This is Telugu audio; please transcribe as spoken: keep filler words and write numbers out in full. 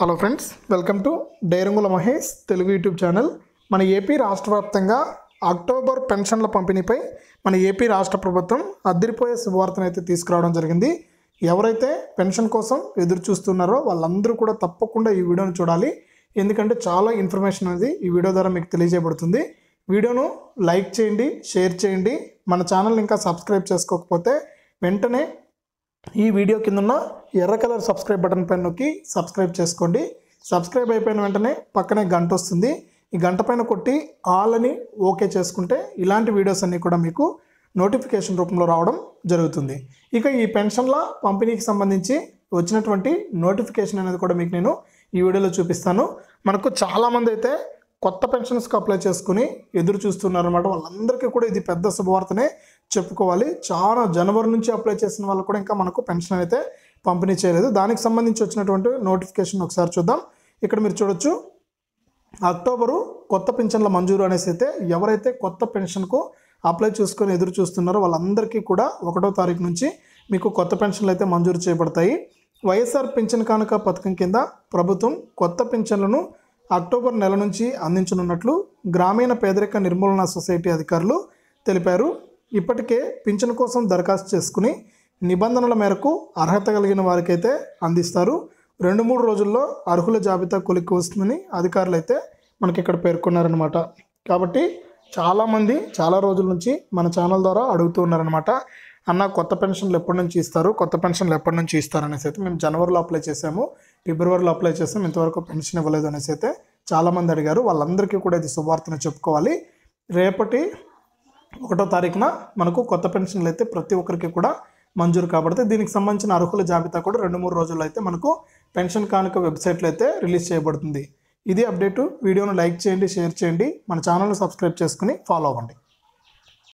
Hello friends, welcome to Derangula Mahesh Telugu YouTube channel. మన ఏపీ రాష్ట్ర వ్యాప్తంగా అక్టోబర్ పెన్షన్ల పంపిణీపై మన ఏపీ రాష్ట్ర ప్రభుత్వం అదిరిపోయే శుభవార్తను అయితే తీసుకురావడం జరిగింది. ఎవరైతే పెన్షన్ కోసం ఎదురు చూస్తున్నారో వాళ్ళందరూ కూడా తప్పకుండా ఈ వీడియోను చూడాలి. ఎందుకంటే చాలా ఇన్ఫర్మేషన్ అనేది ఈ వీడియో ద్వారా మీకు తెలియజేయబడుతుంది. వీడియోను లైక్ చేయండి, షేర్ చేయండి. మన ఛానల్ ఇంకా సబ్స్క్రైబ్ చేసుకోకపోతే వెంటనే ఈ వీడియో కింద ఉన్న ఎర్ర కలర్ సబ్స్క్రైబ్ బటన్ పైన నొక్కి సబ్స్క్రైబ్ చేసుకోండి. సబ్స్క్రైబ్ అయిపోయిన వెంటనే పక్కనే గంట వస్తుంది. ఈ గంట పైన కొట్టి ఆల్ అని ఓకే చేసుకుంటే ఇలాంటి వీడియోస్ అన్నీ కూడా మీకు నోటిఫికేషన్ రూపంలో రావడం జరుగుతుంది. ఇక ఈ పెన్షన్ల పంపిణీకి సంబంధించి వచ్చినటువంటి నోటిఫికేషన్ అనేది కూడా మీకు నేను ఈ వీడియోలో చూపిస్తాను. మనకు చాలామంది అయితే కొత్త పెన్షన్స్కి అప్లై చేసుకుని ఎదురు చూస్తున్నారు అన్నమాట. వాళ్ళందరికీ కూడా ఇది పెద్ద శుభవార్తనే చెప్పుకోవాలి. చాలా జనవరి నుంచి అప్లై చేసిన వాళ్ళు కూడా ఇంకా మనకు పెన్షన్ అయితే పంపిణీ చేయలేదు. దానికి సంబంధించి వచ్చినటువంటి నోటిఫికేషన్ ఒకసారి చూద్దాం. ఇక్కడ మీరు చూడొచ్చు, అక్టోబరు కొత్త పెన్షన్ల మంజూరు అనేసి అయితే ఎవరైతే కొత్త పెన్షన్కు అప్లై చేసుకొని ఎదురు చూస్తున్నారో వాళ్ళందరికీ కూడా ఒకటో తారీఖు నుంచి మీకు కొత్త పెన్షన్లు అయితే మంజూరు చేయబడతాయి. వైఎస్ఆర్ పెన్షన్ కానుక పథకం కింద ప్రభుత్వం కొత్త పెన్షన్లను అక్టోబర్ నెల నుంచి అందించనున్నట్లు గ్రామీణ పేదరిక నిర్మూలన సొసైటీ అధికారులు తెలిపారు. ఇప్పటికే పింఛను కోసం దరఖాస్తు చేసుకుని నిబంధనల మేరకు అర్హత కలిగిన వారికైతే అందిస్తారు. రెండు మూడు రోజుల్లో అర్హుల జాబితా కొలిక్కి వస్తుందని అధికారులు అయితే మనకి ఇక్కడ పేర్కొన్నారనమాట. కాబట్టి చాలామంది చాలా రోజుల నుంచి మన ఛానల్ ద్వారా అడుగుతూ ఉన్నారనమాట, అన్న కొత్త పెన్షన్లు ఎప్పటి నుంచి ఇస్తారు, కొత్త పెన్షన్లు ఎప్పటి నుంచి ఇస్తారు అనేసి అయితే మేము జనవరిలో అప్లై చేసాము, ఫిబ్రవరిలో అప్లై చేసాము, ఇంతవరకు పెన్షన్ ఇవ్వలేదు అనేసి అయితే చాలామంది అడిగారు. వాళ్ళందరికీ కూడా ఇది శుభవార్తను చెప్పుకోవాలి. రేపటి ఒకటో తారీఖున మనకు కొత్త పెన్షన్లు అయితే ప్రతి ఒక్కరికి కూడా మంజూరు కాబడితే దీనికి సంబంధించిన అర్హుల జాబితా కూడా రెండు మూడు రోజుల్లో అయితే మనకు పెన్షన్ కానుక వెబ్సైట్లో అయితే రిలీజ్ చేయబడుతుంది. ఇది అప్డేటు. వీడియోను లైక్ చేయండి, షేర్ చేయండి, మన ఛానల్ని సబ్స్క్రైబ్ చేసుకుని ఫాలో అవ్వండి.